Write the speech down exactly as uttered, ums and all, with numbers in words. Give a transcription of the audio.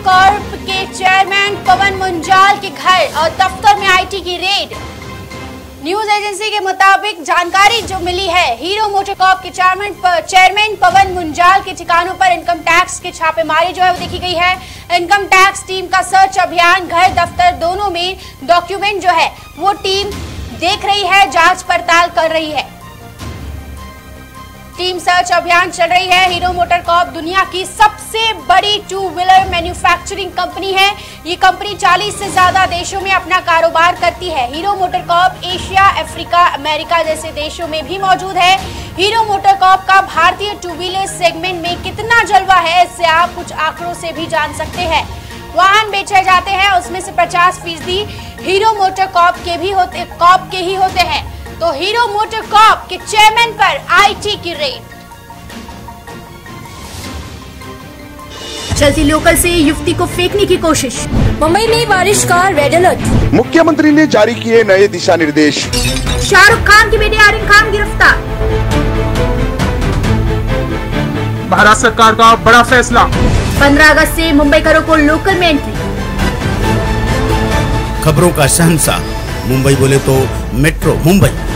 Corp के chairman Pawan Munjal के घर और दफ्तर में आईटी की रेड। न्यूज एजेंसी के मुताबिक जानकारी जो मिली है, हीरो मोटर कॉर्प के चेयरमैन चेयरमैन पवन मुंजाल के ठिकानों पर इनकम टैक्स की छापेमारी जो है वो देखी गई है। इनकम टैक्स टीम का सर्च अभियान घर दफ्तर दोनों में डॉक्यूमेंट जो है वो टीम देख रही है, जांच पड़ताल कर रही है। टीम सर्च अभियान चल रही है। हीरो मोटर कॉर्प दुनिया की सबसे बड़ी टू व्हीलर मैन्युफैक्चरिंग कंपनी है। ये कंपनी चालीस से ज्यादा देशों में अपना कारोबार करती है। Hero Motor Corp Asia, Africa, America जैसे देशों में भी मौजूद है। हीरो मोटर कॉर्प का भारतीय टू व्हीलर सेगमेंट में कितना जलवा है, इससे आप कुछ आंकड़ों से भी जान सकते हैं। वाहन बेचे जाते हैं उसमें से पचास फीसदी हीरो मोटर कॉर्प के भी होते कॉर्प के ही होते हैं। तो हीरो मोटर कॉर्प के चेयरमैन पर आईटी की रेड। चलती लोकल से युवती को फेंकने की कोशिश। मुंबई में बारिश का रेड अलर्ट। मुख्यमंत्री ने जारी किए नए दिशा निर्देश। शाहरुख खान की बेटी आर्यन खान गिरफ्तार। भारत सरकार का बड़ा फैसला। पंद्रह अगस्त से मुंबईकरों को लोकल में एंट्री। खबरों का शहंशाह मुंबई बोले तो मेट्रो मुंबई।